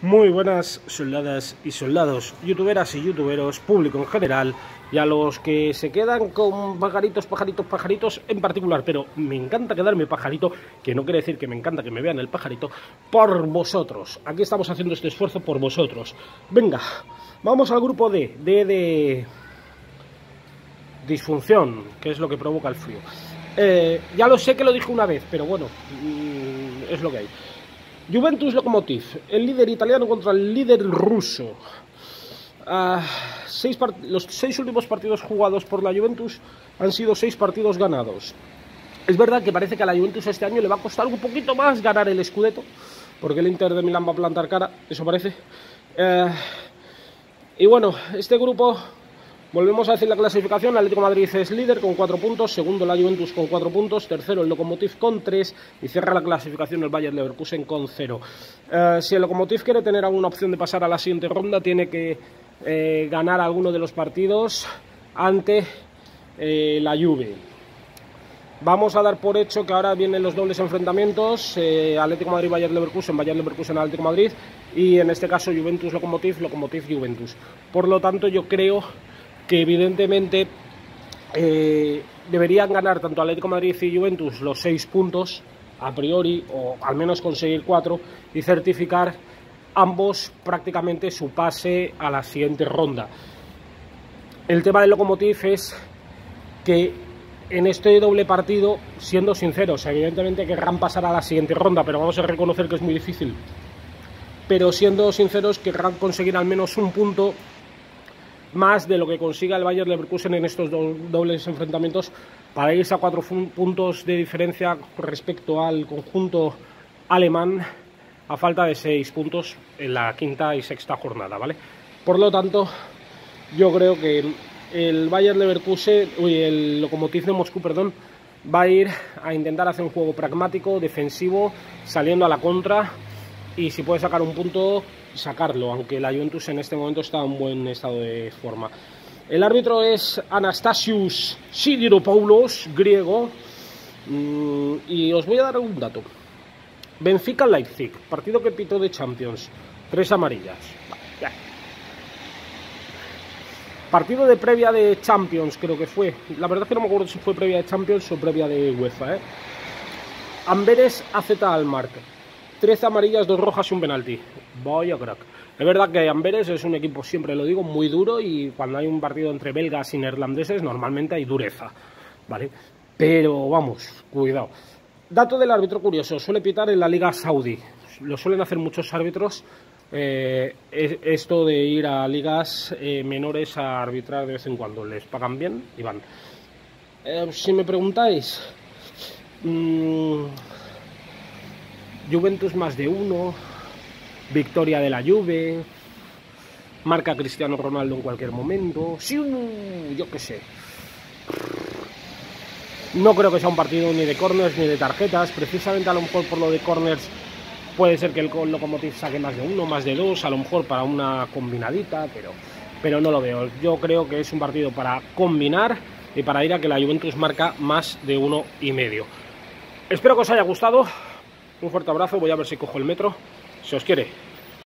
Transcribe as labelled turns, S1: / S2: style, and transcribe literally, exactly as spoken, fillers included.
S1: Muy buenas soldadas y soldados, youtuberas y youtuberos, público en general, y a los que se quedan con pajaritos, pajaritos, pajaritos en particular, pero me encanta quedarme pajarito, que no quiere decir que me encanta que me vean el pajarito, por vosotros. Aquí estamos haciendo este esfuerzo por vosotros. Venga, vamos al grupo D, D de disfunción, que es lo que provoca el frío. Eh, ya lo sé que lo dije una vez, pero bueno, mmm, es lo que hay. Juventus Lokomotiv, el líder italiano contra el líder ruso. Uh, seis los seis últimos partidos jugados por la Juventus han sido seis partidos ganados. Es verdad que parece que a la Juventus este año le va a costar un poquito más ganar el Scudetto, porque el Inter de Milán va a plantar cara, eso parece. Uh, y bueno, este grupo, volvemos a decir la clasificación. Atlético de Madrid es líder con cuatro puntos, segundo la Juventus con cuatro puntos, tercero el Lokomotiv con tres y cierra la clasificación el Bayer Leverkusen con cero. Uh, si el Lokomotiv quiere tener alguna opción de pasar a la siguiente ronda, tiene que eh, ganar alguno de los partidos ante eh, la Juve. Vamos a dar por hecho que ahora vienen los dobles enfrentamientos, eh, Atlético de Madrid, Bayer Leverkusen, Bayer Leverkusen, Atlético de Madrid, y en este caso Juventus Lokomotiv, Lokomotiv Juventus. Por lo tanto, yo creo que evidentemente eh, deberían ganar tanto Atlético de Madrid y Juventus los seis puntos a priori, o al menos conseguir cuatro, y certificar ambos prácticamente su pase a la siguiente ronda. El tema del Lokomotiv es que en este doble partido, siendo sinceros, evidentemente querrán pasar a la siguiente ronda, pero vamos a reconocer que es muy difícil. Pero siendo sinceros, querrán conseguir al menos un punto más de lo que consiga el Bayer Leverkusen en estos do dobles enfrentamientos, para irse a cuatro puntos de diferencia respecto al conjunto alemán, a falta de seis puntos en la quinta y sexta jornada, ¿vale? Por lo tanto, yo creo que el Bayer Leverkusen, uy, el Lokomotiv de Moscú, perdón, va a ir a intentar hacer un juego pragmático, defensivo, saliendo a la contra, y si puede sacar un punto, sacarlo, aunque la Juventus en este momento está en buen estado de forma. El árbitro es Anastasios Sidiropoulos, griego, y os voy a dar un dato. Benfica-Leipzig, partido que pitó de Champions, tres amarillas. Ya. Partido de previa de Champions, creo que fue. La verdad es que no me acuerdo si fue previa de Champions o previa de UEFA, ¿eh? Amberes A Z Alkmaar, trece amarillas, dos rojas y un penalti. Vaya crack. Es verdad que Amberes es un equipo, siempre lo digo, muy duro, y cuando hay un partido entre belgas y neerlandeses normalmente hay dureza, ¿vale? Pero vamos, cuidado. Dato del árbitro curioso, suele pitar en la Liga Saudí. Lo suelen hacer muchos árbitros, eh, esto de ir a ligas eh, menores a arbitrar de vez en cuando. Les pagan bien y van. Eh, si me preguntáis, mmm, Juventus más de uno, victoria de la Juve, marca Cristiano Ronaldo en cualquier momento, sí, yo qué sé. No creo que sea un partido ni de corners ni de tarjetas, precisamente a lo mejor por lo de corners puede ser que el Lokomotiv saque más de uno, más de dos, a lo mejor para una combinadita, pero, pero no lo veo. Yo creo que es un partido para combinar y para ir a que la Juventus marca más de uno y medio. Espero que os haya gustado. Un fuerte abrazo, voy a ver si cojo el metro. Se os quiere.